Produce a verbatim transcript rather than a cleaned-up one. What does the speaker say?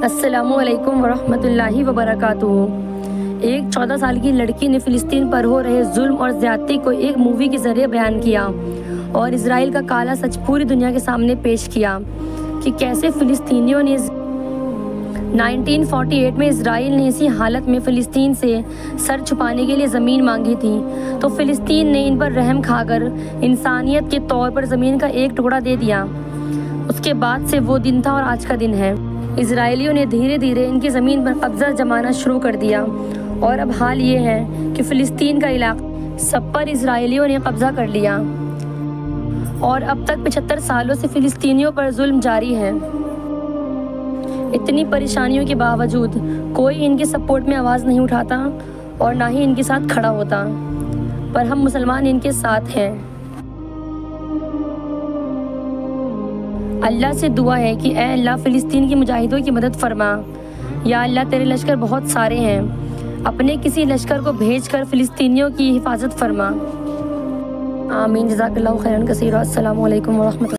अस्सलामुअलैकुम वरहमतुल्लाहि वबरकातुहू। एक चौदह साल की लड़की ने फ़िलिस्तीन पर हो रहे जुल्म और ज़्यादती को एक मूवी के ज़रिए बयान किया और इजराइल का काला सच पूरी दुनिया के सामने पेश किया कि कैसे फ़िलिस्तीनियों ने उन्नीस सौ अड़तालीस में इजराइल ने इसी हालत में फ़िलिस्तीन से सर छुपाने के लिए ज़मीन मांगी थी, तो फ़िलिस्तीन ने इन पर रहम खाकर इंसानियत के तौर पर ज़मीन का एक टुकड़ा दे दिया। उसके बाद से वो दिन था और आज का दिन है। इजराइलियों ने धीरे धीरे इनकी ज़मीन पर कब्ज़ा जमाना शुरू कर दिया और अब हाल ये है कि फ़िलिस्तीन का इलाका सब पर इजराइलियों ने कब्ज़ा कर लिया और अब तक पचहत्तर सालों से फ़िलिस्तीनियों पर जुल्म जारी है। इतनी परेशानियों के बावजूद कोई इनके सपोर्ट में आवाज़ नहीं उठाता और ना ही इनके साथ खड़ा होता, पर हम मुसलमान इनके साथ हैं। अल्लाह से दुआ है कि ऐ अल्लाह फ़िलिस्तीन के मुजाहिदों की मदद फरमा। या अल्लाह तेरे लश्कर बहुत सारे हैं, अपने किसी लश्कर को भेज कर फ़िलिस्तीनियों की हिफाजत फरमा। आमीन। जज़ाकल्लाहु खैरन कसीरा। अस्सलामु अलैकुम व रहमतुल्लाह।